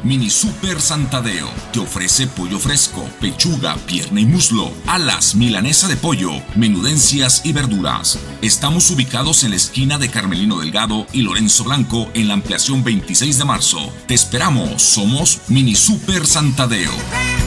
Mini Super Santadeo te ofrece pollo fresco, pechuga, pierna y muslo, alas, milanesa de pollo, menudencias y verduras. Estamos ubicados en la esquina de Carmelino Delgado y Lorenzo Blanco en la ampliación 26 de marzo. Te esperamos, somos Mini Super Santadeo.